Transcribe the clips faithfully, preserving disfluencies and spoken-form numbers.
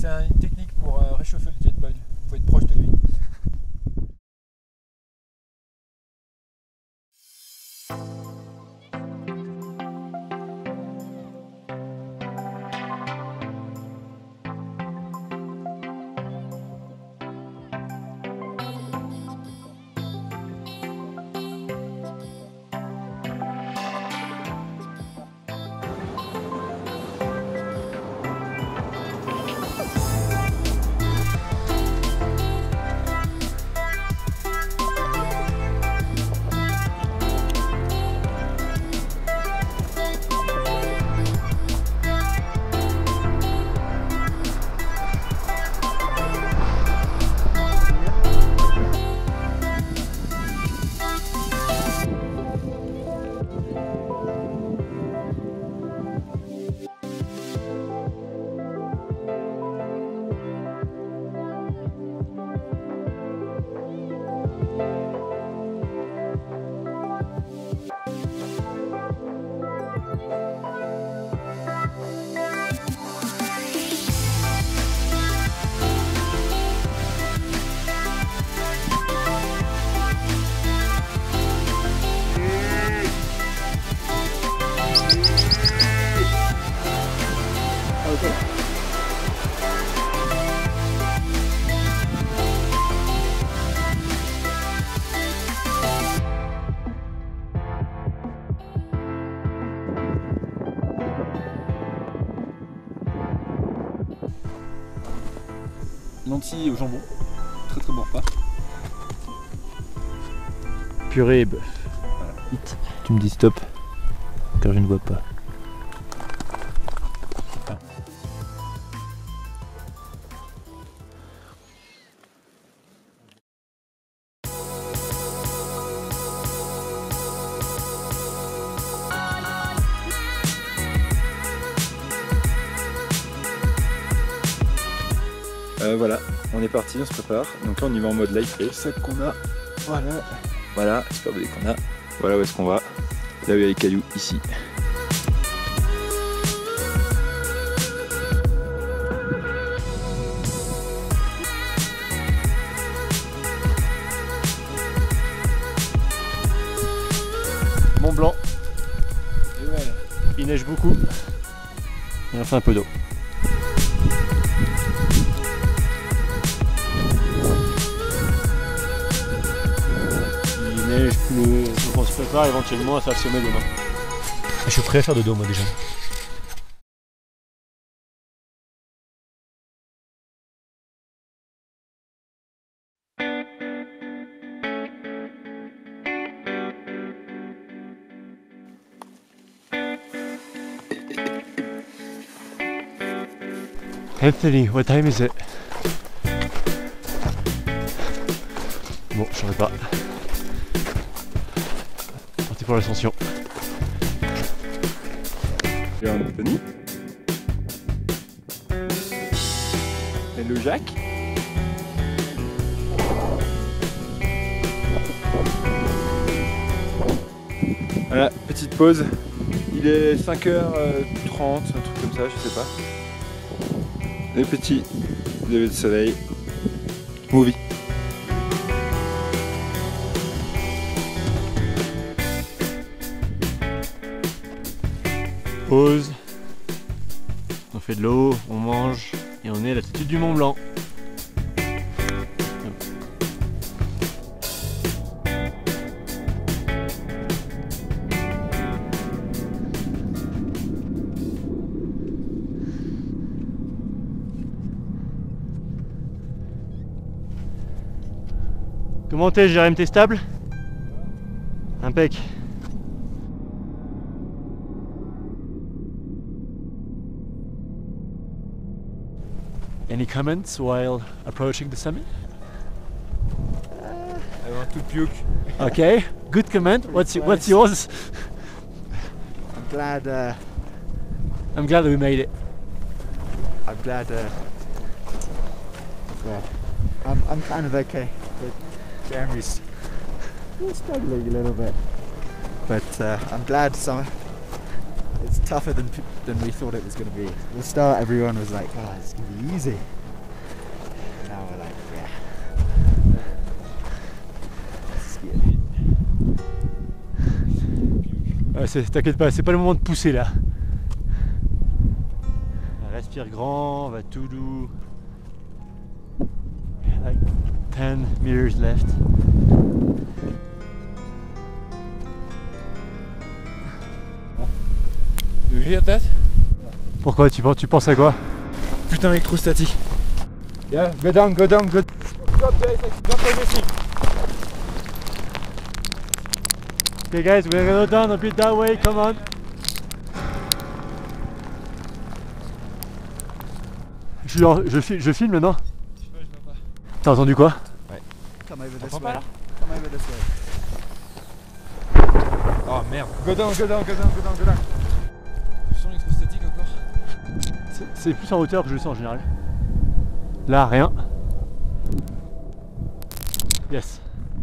c'est une technique pour euh, réchauffer le jet boil. Il faut être proche de lui. Lentilles au jambon, très très bon repas. Purée et bœuf. Voilà. Vite. Tu me dis stop, car je ne vois pas. Ah. Euh, voilà, on est parti, on se prépare. Donc là on y va en mode light play. Sac qu'on a, voilà, voilà, super belle qu'on a. Voilà où est-ce qu'on va. Là où il y a les cailloux, ici. Mont Blanc, Et ouais. il neige beaucoup. Et on fait un peu d'eau. Il neige plus, donc on se prépare éventuellement à faire le sommet demain. Je suis prêt à faire de dos moi déjà. Anthony, what time is it? Bon, je saurais pas. Parti pour l'ascension. Et Anthony. Hello Jacques. Voilà, petite pause. Il est cinq heures trente, un truc comme ça, je sais pas. Les petits lever de soleil. Movie. Pause. On fait de l'eau, on mange et on est à l'altitude du Mont Blanc. Comment t'es, Jérém, t'es stable? Impec. Any comments while approaching the summit? I want to puke. Okay, good comment. What's what's yours? I'm glad. Uh, I'm glad that we made it. I'm glad. Uh, yeah, I'm I'm kind of okay, but Jeremy's still struggling a little bit. But uh, I'm glad some. It's tougher than than we thought it was going to be. At the start, everyone was like, "Oh, it's going to be easy." Now we're like, "Yeah." Ouais, t'inquiète pas, c'est pas le moment de pousser là. Respire grand, va tout doux. Like ten meters left. You hear that? Pourquoi tu penses, tu penses à quoi? Putain, électrostatique. Yeah, go down, go down, go down. Drop everything. Okay guys, we're gonna go down a bit that way, come on. Je, suis en, je, fil, je filme maintenant. Je sais pas, je vois pas. T'as entendu quoi? Ouais. Come over this Entends way. pas? Come over this way. Oh merde. Go down, go down, go down, go down, go down. Je sens l'électrostatique encore. C'est plus en hauteur que je le sens en général. Là, rien. Yes.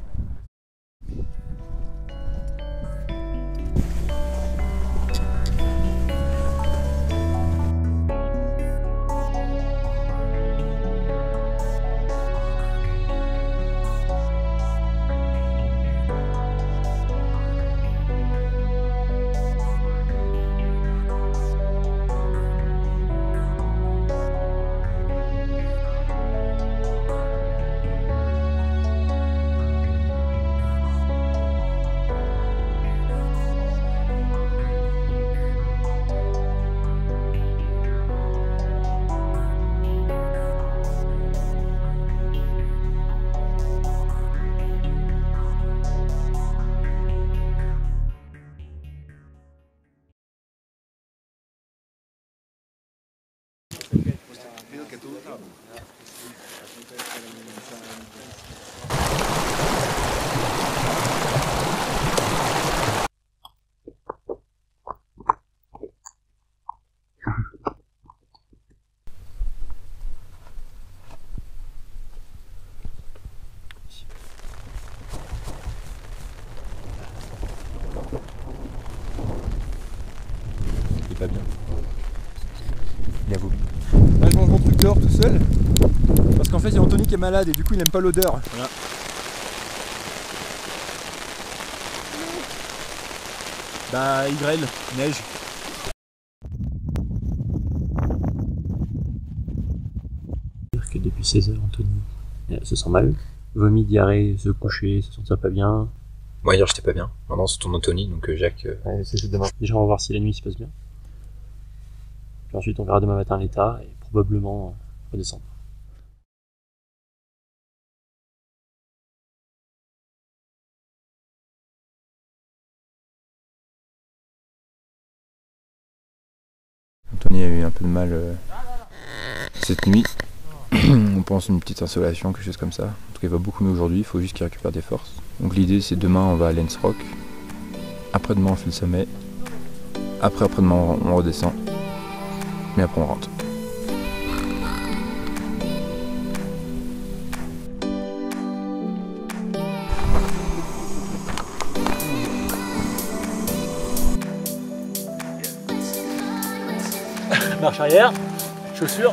Pas bien. Il a vomi. Là je mange mon truc dehors tout seul. Parce qu'en fait il y a Anthony qui est malade et du coup il aime pas l'odeur. Voilà. Bah il grêle, neige. Que depuis seize heures Anthony euh, se sent mal. Vomi, diarrhée, se coucher, se sentir pas bien. Moi hier j'étais pas bien. Maintenant c'est ton Anthony donc euh, Jacques. Euh... Ouais, c'est demain. Déjà on va voir si la nuit se passe bien. Puis ensuite on verra demain matin l'état et probablement euh, redescendre. Anthony a eu un peu de mal euh, cette nuit. On pense une petite insolation, quelque chose comme ça. En tout cas il va beaucoup mieux aujourd'hui, il faut juste qu'il récupère des forces. Donc l'idée c'est demain on va à Lens Rock. Après-demain on fait le sommet. Après après-demain on redescend. Mais après on rentre. Marche arrière, chaussures.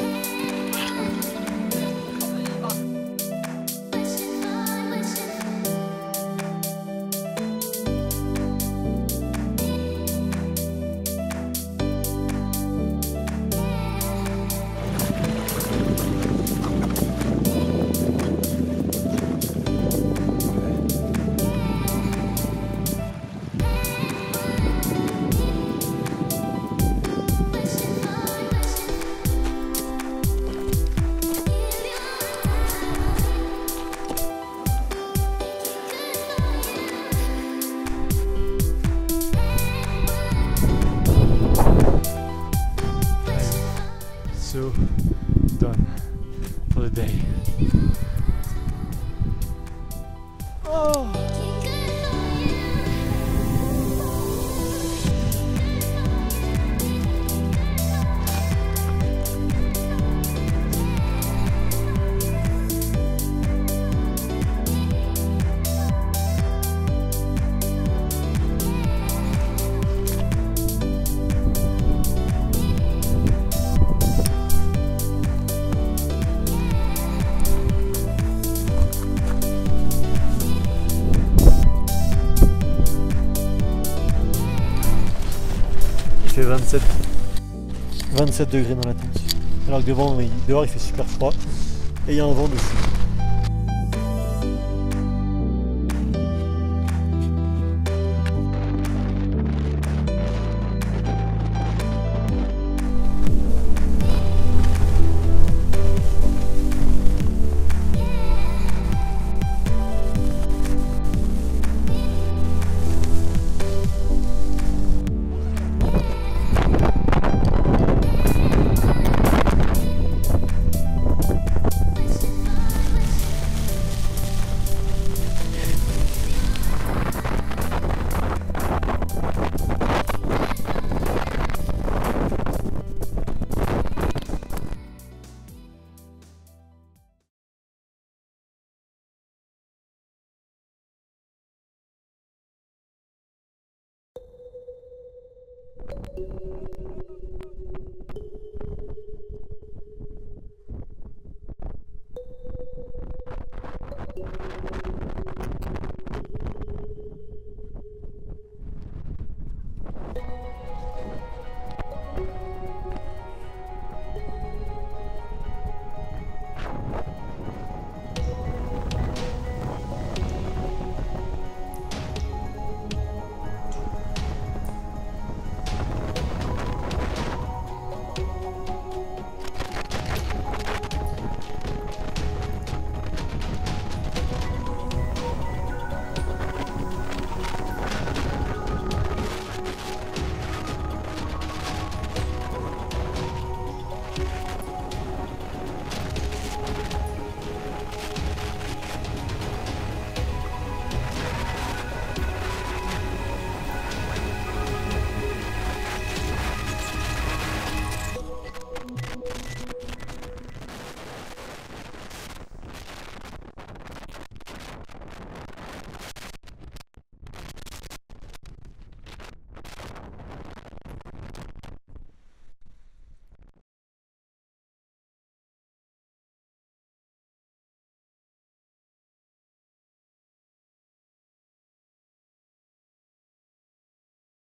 So done for the day. Oh. fait vingt-sept. vingt-sept degrés dans la tente. Alors que devant, il- dehors il fait super froid. Et il y a un vent de fou.